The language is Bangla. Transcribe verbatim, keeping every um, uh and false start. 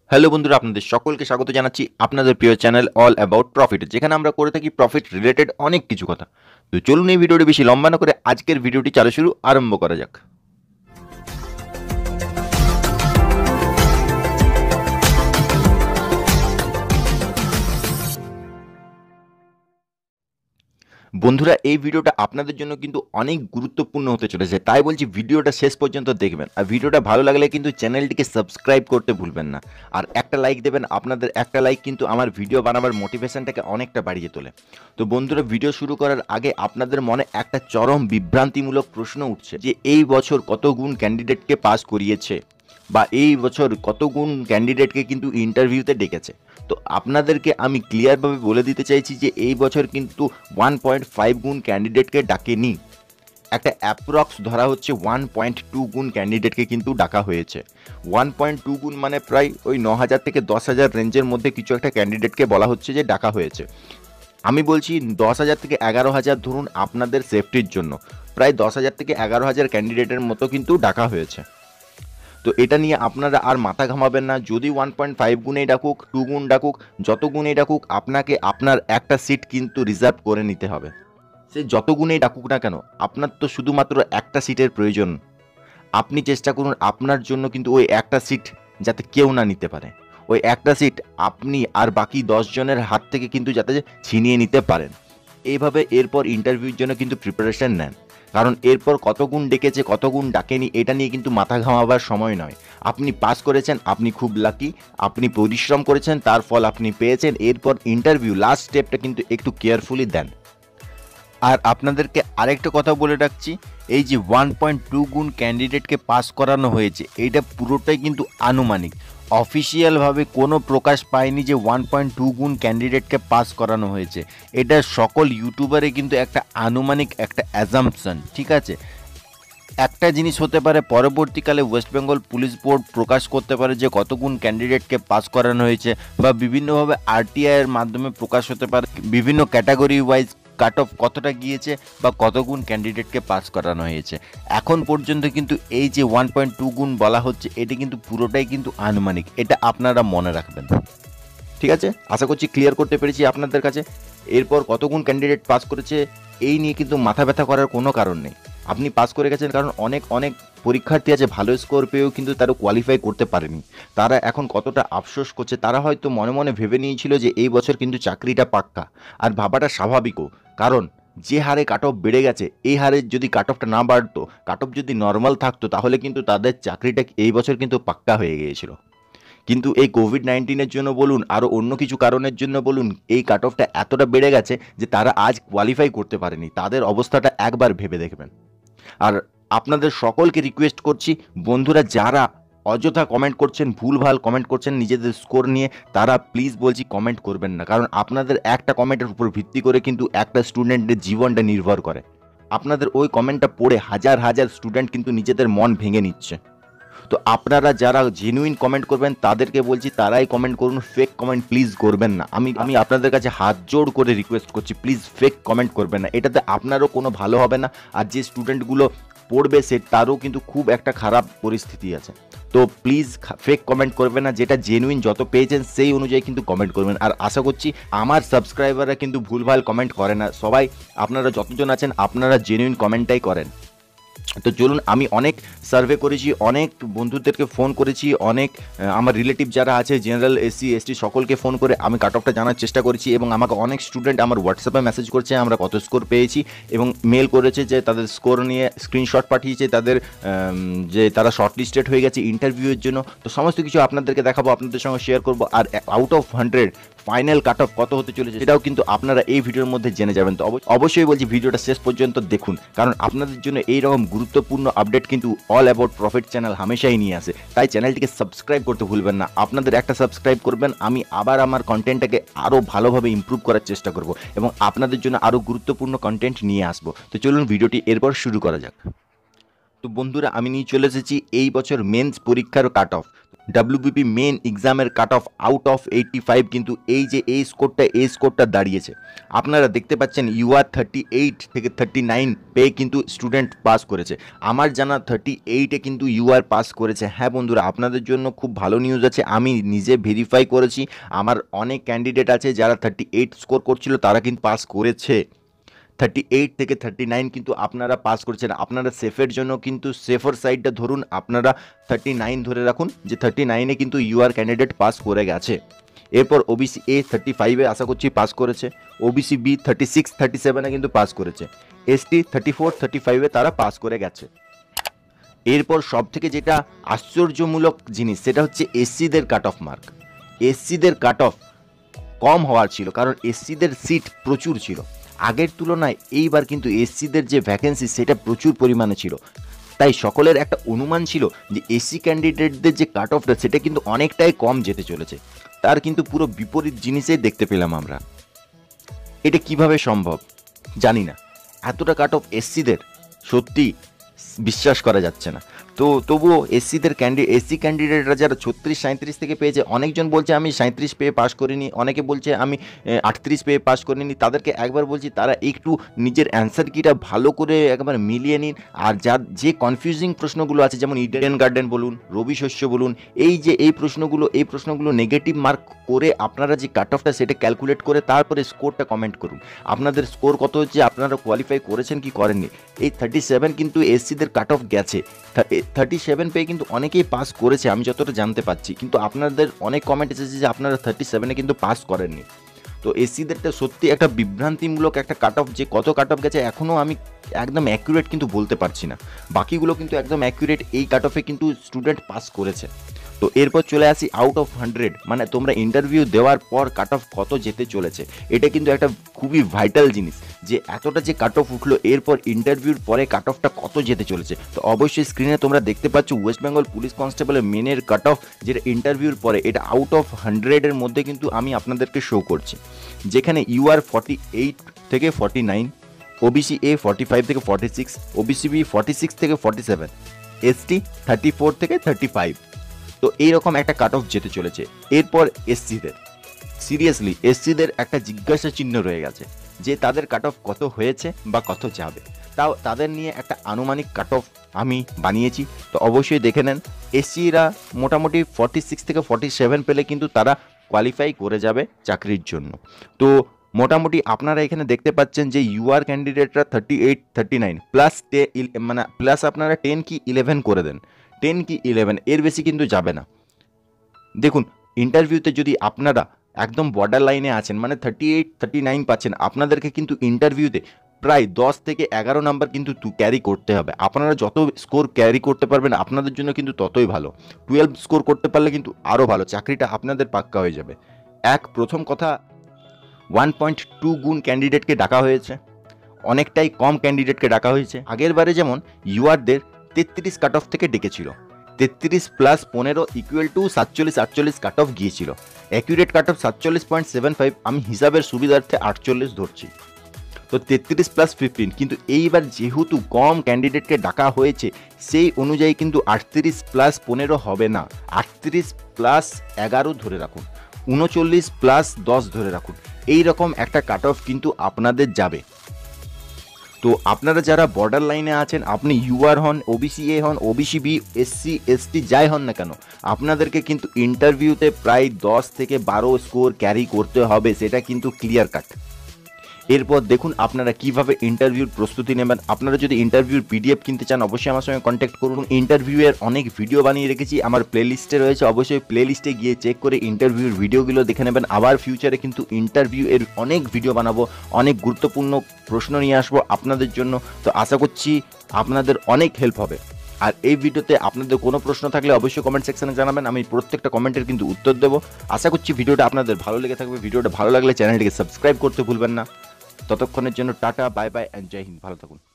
হ্যালো বন্ধুরা, আপনাদের সকলকে স্বাগত জানাচ্ছি আপনাদের প্রিয় চ্যানেল অল অ্যাবাউট প্রফিট, যেখানে আমরা করে থাকি প্রফিট রিলেটেড অনেক কিছু কথা। তো চলুন এই ভিডিওটি বেশি লম্বা না করে আজকের ভিডিওটি চালু শুরু আরম্ভ করা যাক। বন্ধুরা, এই ভিডিওটা আপনাদের জন্য কিন্তু অনেক গুরুত্বপূর্ণ হতে চলেছে, তাই বলছি ভিডিওটা শেষ পর্যন্ত দেখবেন। আর ভিডিওটা ভালো লাগলে কিন্তু চ্যানেলটিকে সাবস্ক্রাইব করতে ভুলবেন না, আর একটা লাইক দেবেন। আপনাদের একটা লাইক কিন্তু আমার ভিডিও বানাবার মোটিভেশনটাকে অনেকটা বাড়িয়ে তোলে। তো বন্ধুরা, ভিডিও শুরু করার আগে আপনাদের মনে একটা চরম বিভ্রান্তিমূলক প্রশ্ন উঠছে যে এই বছর কত গুণ ক্যান্ডিডেটকে পাস করিয়েছে, বা এই বছর কত গুণ ক্যান্ডিডেটকে কিন্তু ইন্টারভিউতে ডেকেছে। তো আপনাদেরকে আমি ক্লিয়ারভাবে বলে দিতে চাইছি যে এই বছর কিন্তু ওয়ান পয়েন্ট ফাইভ গুণ ক্যান্ডিডেটকে ডাকেনি। একটা অ্যাপ্রক্স ধরা হচ্ছে ওয়ান পয়েন্ট টু গুণ ক্যান্ডিডেটকে কিন্তু ডাকা হয়েছে। ওয়ান পয়েন্ট টু গুণ মানে প্রায় ওই ন হাজার থেকে দশ হাজার রেঞ্জের মধ্যে কিছু একটা ক্যান্ডিডেটকে বলা হচ্ছে যে ডাকা হয়েছে। আমি বলছি দশ হাজার থেকে এগারো হাজার ধরুন আপনাদের সেফটির জন্য, প্রায় দশ হাজার থেকে এগারো হাজার ক্যান্ডিডেটের মতো কিন্তু ডাকা হয়েছে। তো এটা নিয়ে আপনারা আর মাথা ঘামাবেন না। যদি ওয়ান পয়েন্ট ফাইভ গুণেই ডাকুক, টু গুণ ডাকুক, যত গুণেই ডাকুক, আপনাকে আপনার একটা সিট কিন্তু রিজার্ভ করে নিতে হবে। সে যত গুণেই ডাকুক না কেন, আপনার তো শুধুমাত্র একটা সিটের প্রয়োজন। আপনি চেষ্টা করুন আপনার জন্য কিন্তু ওই একটা সিট যাতে কেউ না নিতে পারে। ওই একটা সিট আপনি আর বাকি দশ জনের হাত থেকে কিন্তু যাতে ছিনিয়ে নিতে পারেন। এইভাবে এরপর ইন্টারভিউর জন্য কিন্তু প্রিপারেশন নেন, কারণ এরপর কত গুণ ডেকেছে কত গুণ ডাকেনি এটা নিয়ে কিন্তু মাথা ঘামাবার সময় নয়। আপনি পাস করেছেন, আপনি খুব লাকি, আপনি পরিশ্রম করেছেন, তার ফল আপনি পেয়েছেন। এরপর ইন্টারভিউ লাস্ট স্টেপটা কিন্তু একটু কেয়ারফুলি দেন। আর আপনাদেরকে আরেকটা কথা বলে রাখছি, এই যে ওয়ান পয়েন্ট টু গুণ ক্যান্ডিডেটকে পাস করানো হয়েছে, এইটা পুরোটাই কিন্তু আনুমানিক। অফিসিয়ালভাবে কোনো প্রকাশ পায়নি যে ওয়ান পয়েন্ট টু গুণ ক্যান্ডিডেটকে পাস করানো হয়েছে। এটা সকল ইউটিউবারে কিন্তু একটা আনুমানিক একটা অ্যাজাম্পশন, ঠিক আছে। একটা জিনিস হতে পারে, পরবর্তীকালে ওয়েস্ট বেঙ্গল পুলিশ বোর্ড প্রকাশ করতে পারে যে কত গুণ ক্যান্ডিডেটকে পাস করানো হয়েছে, বা বিভিন্নভাবে আরটিআইয়ের মাধ্যমে প্রকাশ হতে পারে বিভিন্ন ক্যাটাগরি ওয়াইজ কাট অফ কতটা গিয়েছে বা কত গুণ ক্যান্ডিডেটকে পাস করানো হয়েছে। এখন পর্যন্ত কিন্তু এই যে ওয়ান পয়েন্ট টু গুণ বলা হচ্ছে, এটি কিন্তু পুরোটাই কিন্তু আনুমানিক। এটা আপনারা মনে রাখবেন, ঠিক আছে। আশা করছি ক্লিয়ার করতে পেরেছি আপনাদের কাছে। এরপর কত গুণ ক্যান্ডিডেট পাস করেছে এই নিয়ে কিন্তু মাথা ব্যথা করার কোনো কারণ নেই। আপনি পাস করে গেছেন, কারণ অনেক অনেক পরীক্ষার্থী আছে ভালো স্কোর পেয়েও কিন্তু তারা কোয়ালিফাই করতে পারেনি। তারা এখন কতটা আফসোস করছে। তারা হয়তো মনে মনে ভেবে নিয়েছিল যে এই বছর কিন্তু চাকরিটা পাক্কা, আর ভাবাটা স্বাভাবিকও। কারণ যে হারে কাট অফ বেড়ে গেছে, এই হারে যদি কাট অফটা না বাড়তো, কাট অফ যদি নর্মাল থাকতো, তাহলে কিন্তু তাদের চাকরিটা এই বছর কিন্তু পাক্কা হয়ে গিয়েছিল। কিন্তু এই কোভিড নাইন্টিনের জন্য বলুন, আরও অন্য কিছু কারণের জন্য বলুন, এই কাট অফটা এতটা বেড়ে গেছে যে তারা আজ কোয়ালিফাই করতে পারেনি। তাদের অবস্থাটা একবার ভেবে দেখবেন। আর আপনাদের সকলকে রিকোয়েস্ট করছি, বন্ধুরা যারা অযথা কমেন্ট করছেন, ভুলভাল কমেন্ট করছেন নিজেদের স্কোর নিয়ে, তারা প্লিজ বলছি কমেন্ট করবেন না। কারণ আপনাদের একটা কমেন্টের উপর ভিত্তি করে কিন্তু একটা স্টুডেন্টের জীবনটা নির্ভর করে। আপনাদের ওই কমেন্টটা পড়ে হাজার হাজার স্টুডেন্ট কিন্তু নিজেদের মন ভেঙে নিচ্ছে। তো আপনারা যারা জেনুইন কমেন্ট করবেন তাদেরকে বলছি তারাই কমেন্ট করুন, ফেক কমেন্ট প্লিজ করবেন না। আমি আমি আপনাদের কাছে হাত জোড় করে রিকোয়েস্ট করছি, প্লিজ ফেক কমেন্ট করবেন না। এটাতে আপনারও কোনো ভালো হবে না, আর যে স্টুডেন্টগুলো পড়বে সে তারও কিন্তু খুব একটা খারাপ পরিস্থিতি আছে। তো প্লিজ ফেক কমেন্ট করবেন না, যেটা জেনুইন যত পেয়েছেন সেই অনুযায়ী কিন্তু কমেন্ট করবেন। আর আশা করছি আমার সাবস্ক্রাইবাররা কিন্তু ভুলভাল কমেন্ট করে না। সবাই আপনারা যতজন আছেন আপনারা জেনুইন কমেন্টটাই করেন। তো চলুন, আমি অনেক সার্ভে করেছি, অনেক বন্ধুদেরকে ফোন করেছি, অনেক আমার রিলেটিভ যারা আছে জেনারেল এসসি এসটি সকলকে ফোন করে আমি কাট অফটা জানার চেষ্টা করেছি। এবং আমাকে অনেক স্টুডেন্ট আমার হোয়াটসঅ্যাপে মেসেজ করছে আমরা কত স্কোর পেয়েছি, এবং মেল করেছে যে তাদের স্কোর নিয়ে স্ক্রিনশট পাঠিয়েছে তাদের, যে তারা শর্ট লিস্টেড হয়ে গেছে ইন্টারভিউয়ের জন্য। তো সমস্ত কিছু আপনাদেরকে দেখাবো, আপনাদের সঙ্গে শেয়ার করবো। আর out of hundred final cut off কত হতে চলেছে সেটাও কিন্তু আপনারা এই ভিডিওর মধ্যে জেনে যাবেন। তো অবশ্যই বলছি ভিডিওটা শেষ পর্যন্ত দেখুন, কারণ আপনাদের জন্য এইরকম গুরুত্বপূর্ণ আপডেট কিন্তু অল অ্যাবাউট প্রফিট চ্যানেল হামেশাই নিয়ে আসে। তাই চ্যানেলটিকে সাবস্ক্রাইব করতে ভুলবেন না। আপনাদের একটা সাবস্ক্রাইব করবেন, আমি আবার আমার কন্টেন্টটাকে আরও ভালোভাবে ইমপ্রুভ করার চেষ্টা করব এবং আপনাদের জন্য আরও গুরুত্বপূর্ণ কন্টেন্ট নিয়ে আসবো। তো চলুন ভিডিওটি এরপর শুরু করা যাক। তো বন্ধুরা, আমি নিয়ে চলে এসেছি এই বছর মেন্স পরীক্ষার কাট অফ। ডাব্লিউবিপি মেন এক্সামের cut off out of eighty five কিন্তু এই যে এই স্কোরটা এই স্কোরটা দাঁড়িয়েছে। আপনারা দেখতে পাচ্ছেন ইউআর থার্টি এইট থেকে থার্টি নাইন পেয়ে কিন্তু স্টুডেন্ট পাস করেছে। আমার জানা থার্টি এইটে কিন্তু ইউআর পাস করেছে। হ্যাঁ বন্ধুরা, আপনাদের জন্য খুব ভালো নিউজ আছে, আমি নিজে ভেরিফাই করেছি। আমার অনেক ক্যান্ডিডেট আছে যারা থার্টি এইট স্কোর করছিল, তারা কিন্তু পাস করেছে। থার্টি এইট থেকে থার্টি নাইন কিন্তু আপনারা পাস করছেন। আপনারা সেফের জন্য কিন্তু সেফার সাইডটা ধরুন, আপনারা থার্টি নাইন ধরে রাখুন যে থার্টি নাইনে কিন্তু ইউআর ক্যান্ডিডেট পাস করে গেছে। এরপর ওবিসি এ থার্টি ফাইভে আশা করছি পাস করেছে, OBC B thirty six thirty সেভেনে কিন্তু পাস করেছে, এসটি থার্টি ফোর থার্টি ফাইভে তারা পাস করে গেছে। এরপর সব থেকে যেটা আশ্চর্যমূলক জিনিস সেটা হচ্ছে এসসিদের কাট অফ মার্ক। এসসিদের কাট অফ কম হওয়ার ছিল, কারণ এসসিদের সিট প্রচুর ছিল। আগের তুলনায় এইবার কিন্তু এসসিদের যে ভ্যাকেন্সি সেটা প্রচুর পরিমাণে ছিল, তাই সকলের একটা অনুমান ছিল যে এসসি ক্যান্ডিডেটদের যে কাট অফটা সেটা কিন্তু অনেকটাই কম যেতে চলেছে। তার কিন্তু পুরো বিপরীত জিনিসই দেখতে পেলাম আমরা। এটা কিভাবে সম্ভব জানি না, এতটা কাট অফ এসসিদের সত্যি বিশ্বাস করা যাচ্ছে না। তো তবুও এসসিদের ক্যান্ডি এসসি ক্যান্ডিডেটরা যারা ছত্রিশ সাঁত্রিশ থেকে পেয়েছে, অনেকজন বলছে আমি সাঁত্রিশ পেয়ে পাস করিনি, অনেকে বলছে আমি আটত্রিশ পেয়ে পাস করিনি। তাদেরকে একবার বলছি তারা একটু নিজের অ্যান্সার কিটা ভালো করে একবার মিলিয়ে নিন। আর যার যে কনফিউজিং প্রশ্নগুলো আছে, যেমন ইডেন গার্ডেন বলুন, রবি শস্য বলুন, এই যে এই প্রশ্নগুলো এই প্রশ্নগুলো নেগেটিভ মার্ক করে আপনারা যে কাট অফটা সেটা ক্যালকুলেট করে তারপরে স্কোরটা কমেন্ট করুন। আপনাদের স্কোর কত হচ্ছে, আপনারা কোয়ালিফাই করেছেন কি করেননি। এই থার্টি সেভেন কিন্তু এসসিদের কাট অফ গেছে, থার্টি সেভেন পেয়ে কিন্তু অনেকেই পাস করেছে আমি যতটা জানতে পাচ্ছি, কিন্তু আপনাদের অনেক কমেন্ট এসেছে যে আপনারা থার্টি সেভেনে কিন্তু পাস করেননি। তো এসসিদেরটা সত্যি একটা বিভ্রান্তিমূলক একটা কাট অফ, যে কত কাট অফ গেছে এখনও আমি একদম অ্যাকুরেট কিন্তু বলতে পারছি না। বাকিগুলো কিন্তু একদম অ্যাকুরেট, এই কাট অফে কিন্তু স্টুডেন্ট পাস করেছে। তো এরপর চলে আসি আউট অফ হান্ড্রেড, মানে তোমরা ইন্টারভিউ দেওয়ার পর কাট অফ কত যেতে চলেছে। এটা কিন্তু একটা খুবই ভাইটাল জিনিস যে এতটা যে কাট অফ উঠলো, এরপর ইন্টারভিউর পরে কাট অফটা কত যেতে চলেছে। তো অবশ্যই স্ক্রিনে তোমরা দেখতে পাচ্ছ ওয়েস্ট বেঙ্গল পুলিশ কনস্টেবলের মেনের কাট অফ, যেটা ইন্টারভিউর পরে এটা আউট অফ হান্ড্রেডের মধ্যে কিন্তু আমি আপনাদেরকে শো করছি, যেখানে ইউআর ফর্টি এইট থেকে forty nine, OBC A forty five থেকে forty six, OBC B forty six থেকে forty seven, ST thirty four থেকে থার্টি ফাইভ। তো এইরকম একটা কাট অফ যেতে চলেছে। এরপর এসসিদের, সিরিয়াসলি এসসিদের একটা জিজ্ঞাসা চিহ্ন রয়ে গেছে যে তাদের কাট অফ কত হয়েছে বা কত যাবে। তাও তাদের নিয়ে একটা আনুমানিক কাট অফ আমি বানিয়েছি, তো অবশ্যই দেখে নেন। এসসিরা মোটামুটি ফর্টি সিক্স থেকে ফর্টি সেভেন পেলে কিন্তু তারা কোয়ালিফাই করে যাবে চাকরির জন্য। তো মোটামুটি আপনারা এখানে দেখতে পাচ্ছেন যে ইউআর ক্যান্ডিডেটরা thirty eight thirty nine plus টে মানে প্লাস আপনারা টেন কি ইলেভেন করে দেন, টেন কি ইলেভেন, এর বেশি কিন্তু যাবে না। দেখুন ইন্টারভিউতে যদি আপনারা একদম বর্ডার লাইনে আছেন, মানে থার্টি এইট থার্টি নাইন পাচ্ছেন, আপনাদেরকে কিন্তু ইন্টারভিউতে প্রায় দশ থেকে এগারো নাম্বার কিন্তু ক্যারি করতে হবে। আপনারা যত স্কোর ক্যারি করতে পারবেন আপনাদের জন্য কিন্তু ততই ভালো। টুয়েলভ স্কোর করতে পারলে কিন্তু আরও ভালো, চাকরিটা আপনাদের পাক্কা হয়ে যাবে। এক প্রথম কথা, ওয়ান পয়েন্ট টু গুণ ক্যান্ডিডেটকে ডাকা হয়েছে, অনেকটাই কম ক্যান্ডিডেটকে ডাকা হয়েছে। আগের বারে যেমন ইউআরদের তেত্রিশ কাট অফ থেকে ডেকেছিল, তেত্রিশ প্লাস পনেরো ইকুয়াল টু সাতচল্লিশ আটচল্লিশ কাট অফ গিয়েছিল। অ্যাকুরেট কাট অফ সাতচল্লিশ পয়েন্ট সেভেন ফাইভ, আমি হিসাবের সুবিধার্থে আটচল্লিশ ধরছি। তো তেত্রিশ প্লাস ফিফটিন, কিন্তু এইবার যেহেতু কম ক্যান্ডিডেটকে ডাকা হয়েছে সেই অনুযায়ী কিন্তু আটত্রিশ প্লাস পনেরো হবে না, আটত্রিশ প্লাস এগারো ধরে রাখুন, উনচল্লিশ প্লাস দশ ধরে রাখুন। এই রকম একটা কাট অফ কিন্তু আপনাদের যাবে। তো আপনারা যারা বর্ডার লাইনে আছেন, আপনি ইউআর হন, ওবিসি এ হন, ওবিসি বি, এসসি এসটি যাই হন না কেন, আপনাদেরকে কিন্তু ইন্টারভিউতে প্রায় দশ থেকে বারো স্কোর ক্যারি করতে হবে, সেটা কিন্তু ক্লিয়ার কাট। এরপর দেখুন আপনারা কিভাবে ইন্টারভিউর প্রস্তুতি নেবেন। আপনারা যদি ইন্টারভিউর পিডিএফ কিনতে চান অবশ্যই আমার সঙ্গে কন্ট্যাক্ট করুন। ইন্টারভিউয়ের অনেক ভিডিও বানিয়ে রেখেছি আমার প্লেলিস্টে রয়েছে, অবশ্যই প্লেলিস্টে গিয়ে চেক করে ইন্টারভিউর ভিডিওগুলো দেখে নেবেন। আবার ফিউচারে কিন্তু ইন্টারভিউ এর অনেক ভিডিও বানাবো, অনেক গুরুত্বপূর্ণ প্রশ্ন নিয়ে আসবো আপনাদের জন্য। তো আশা করছি আপনাদের অনেক হেল্প হবে। আর এই ভিডিওতে আপনাদের কোনো প্রশ্ন থাকলে অবশ্যই কমেন্ট সেকশনে জানাবেন, আমি প্রত্যেকটা কমেন্টের কিন্তু উত্তর দেবো। আশা করছি ভিডিওটা আপনাদের ভালো লেগে থাকবে। ভিডিওটা ভালো লাগলে চ্যানেলটিকে সাবস্ক্রাইব করতে ভুলবেন না। ততক্ষণের জন্য tata, bye bye and Jai Hind, ভালো থাকুন।